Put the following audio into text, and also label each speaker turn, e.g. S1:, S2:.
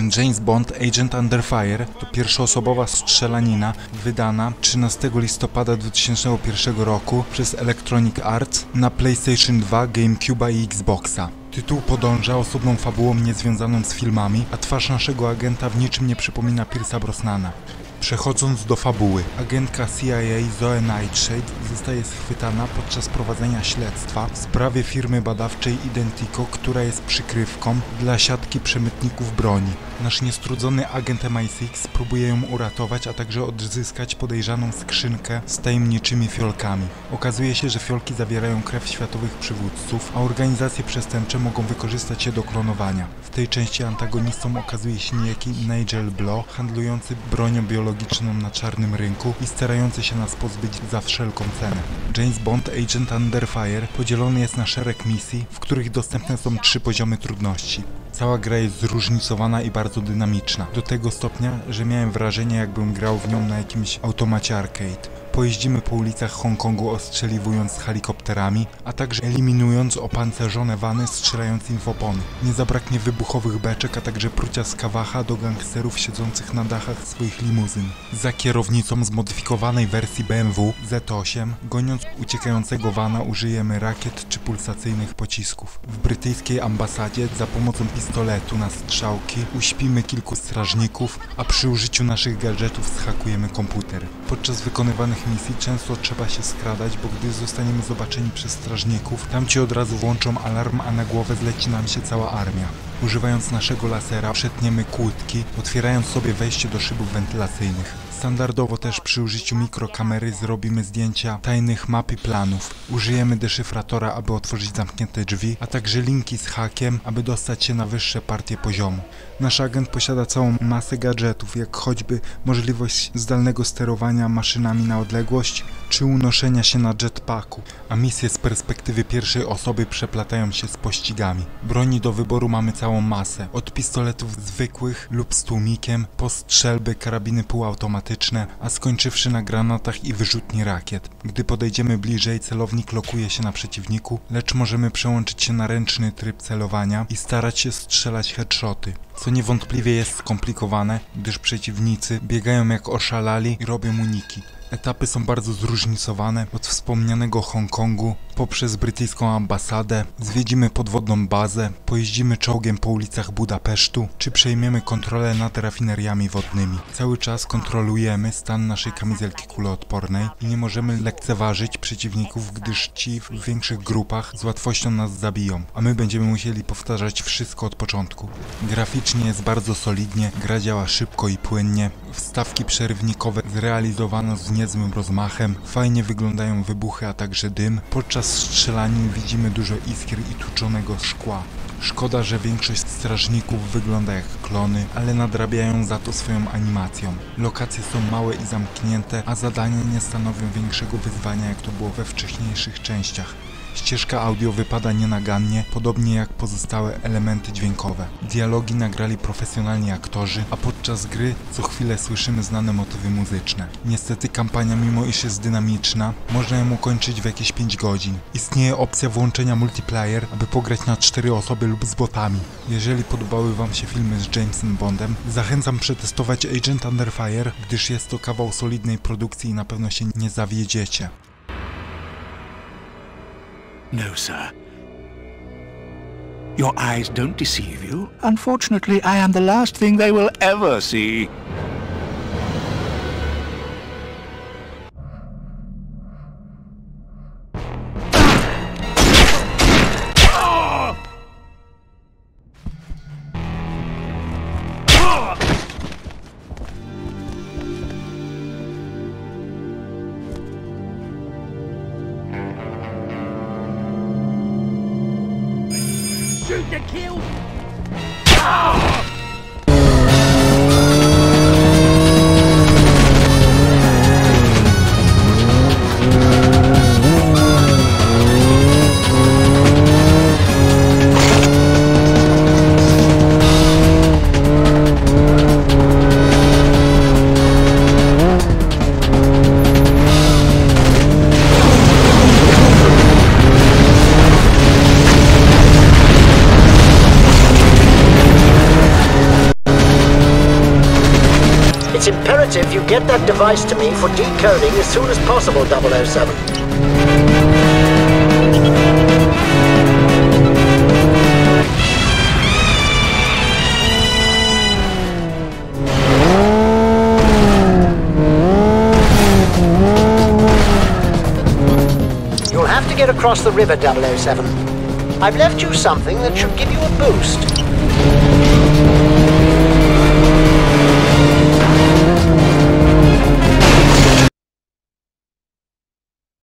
S1: James Bond Agent Under Fire to pierwszoosobowa strzelanina wydana 13 listopada 2001 roku przez Electronic Arts na PlayStation 2, GameCube'a i Xboxa. Tytuł podąża osobną fabułą niezwiązaną z filmami, a twarz naszego agenta w niczym nie przypomina Pierce'a Brosnana. Przechodząc do fabuły, agentka CIA Zoe Nightshade zostaje schwytana podczas prowadzenia śledztwa w sprawie firmy badawczej Identico, która jest przykrywką dla siatki przemytników broni. Nasz niestrudzony agent MI6 próbuje ją uratować, a także odzyskać podejrzaną skrzynkę z tajemniczymi fiolkami. Okazuje się, że fiolki zawierają krew światowych przywódców, a organizacje przestępcze mogą wykorzystać je do klonowania. W tej części antagonistą okazuje się niejaki Nigel Blow, handlujący bronią biologiczną na czarnym rynku i starający się nas pozbyć za wszelką cenę. James Bond Agent Under Fire podzielony jest na szereg misji, w których dostępne są 3 poziomy trudności. Cała gra jest zróżnicowana i bardzo dynamiczna, do tego stopnia, że miałem wrażenie, jakbym grał w nią na jakimś automacie arcade. Pojeździmy po ulicach Hongkongu ostrzeliwując helikopterami, a także eliminując opancerzone wany strzelającymi w opony. Nie zabraknie wybuchowych beczek, a także prucia z kawacha do gangsterów siedzących na dachach swoich limuzyn. Za kierownicą zmodyfikowanej wersji BMW Z8, goniąc uciekającego wana, użyjemy rakiet czy pulsacyjnych pocisków. W brytyjskiej ambasadzie za pomocą pistoletu na strzałki uśpimy kilku strażników, a przy użyciu naszych gadżetów zhakujemy komputer. Podczas wykonywanych misji często trzeba się skradać, bo gdy zostaniemy zobaczeni przez strażników, tamci od razu włączą alarm, a na głowę zleci nam się cała armia. Używając naszego lasera przetniemy kłódki, otwierając sobie wejście do szybów wentylacyjnych. Standardowo też przy użyciu mikrokamery zrobimy zdjęcia tajnych map i planów. Użyjemy deszyfratora, aby otworzyć zamknięte drzwi, a także linki z hakiem, aby dostać się na wyższe partie poziomu. Nasz agent posiada całą masę gadżetów, jak choćby możliwość zdalnego sterowania maszynami na odległość, czy unoszenia się na jetpacku, a misje z perspektywy pierwszej osoby przeplatają się z pościgami. Broni do wyboru mamy całą masę, od pistoletów zwykłych lub z tłumikiem, po strzelby, karabiny półautomatyczne, a skończywszy na granatach i wyrzutni rakiet. Gdy podejdziemy bliżej, celownik lokuje się na przeciwniku, lecz możemy przełączyć się na ręczny tryb celowania i starać się strzelać headshoty, co niewątpliwie jest skomplikowane, gdyż przeciwnicy biegają jak oszalali i robią uniki. Etapy są bardzo zróżnicowane, od wspomnianego Hongkongu, poprzez brytyjską ambasadę, zwiedzimy podwodną bazę, pojeździmy czołgiem po ulicach Budapesztu, czy przejmiemy kontrolę nad rafineriami wodnymi. Cały czas kontrolujemy stan naszej kamizelki kuloodpornej i nie możemy lekceważyć przeciwników, gdyż ci w większych grupach z łatwością nas zabiją, a my będziemy musieli powtarzać wszystko od początku. Graficznie jest bardzo solidnie, gra działa szybko i płynnie, wstawki przerywnikowe zrealizowano z niezłym rozmachem, fajnie wyglądają wybuchy, a także dym. Podczas strzelanin widzimy dużo iskier i tłuczonego szkła. Szkoda, że większość strażników wygląda jak klony, ale nadrabiają za to swoją animacją. Lokacje są małe i zamknięte, a zadania nie stanowią większego wyzwania, jak to było we wcześniejszych częściach. Ścieżka audio wypada nienagannie, podobnie jak pozostałe elementy dźwiękowe. Dialogi nagrali profesjonalni aktorzy, a podczas gry co chwilę słyszymy znane motywy muzyczne. Niestety kampania, mimo iż jest dynamiczna, można ją ukończyć w jakieś 5 godzin. Istnieje opcja włączenia multiplayer, aby pograć na 4 osoby lub z botami. Jeżeli podobały Wam się filmy z Jamesem Bondem, zachęcam przetestować Agent Under Fire, gdyż jest to kawał solidnej produkcji i na pewno się nie zawiedziecie.
S2: No, sir. Your eyes don't deceive you. Unfortunately, I am the last thing they will ever see.
S3: Shoot to kill!
S4: It's imperative you get that device to me for decoding as soon as possible, 007. You'll have to get across the river, 007. I've left you something that should give you a boost.